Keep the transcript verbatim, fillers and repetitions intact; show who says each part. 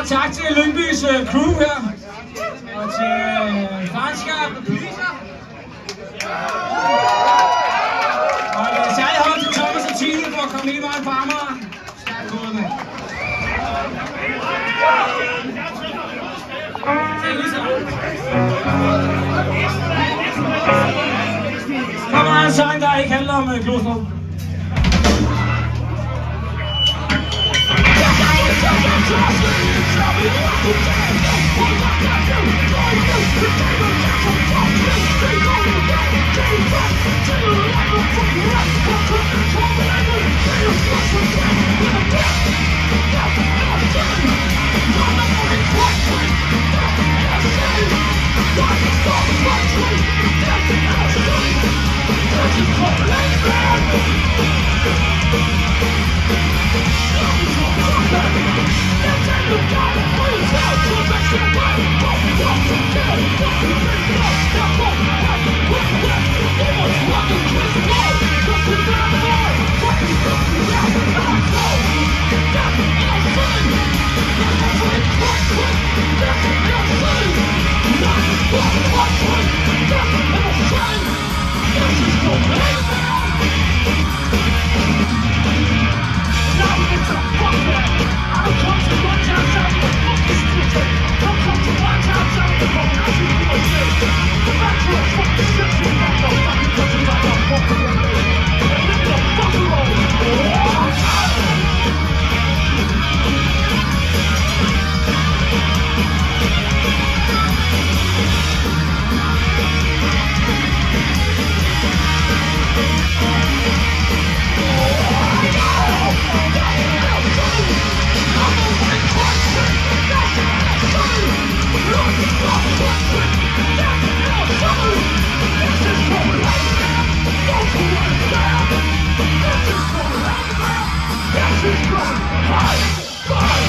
Speaker 1: tak til Lyngbys uh, crew her, og til uh, fanskab og poliser. Og en uh, særlig hånd til Thomas og Tine for at komme hele vejen på Amager. Stærkt gået med. Kommer der en sang, der ikke handler om uh, Glostrup? This is going high, high.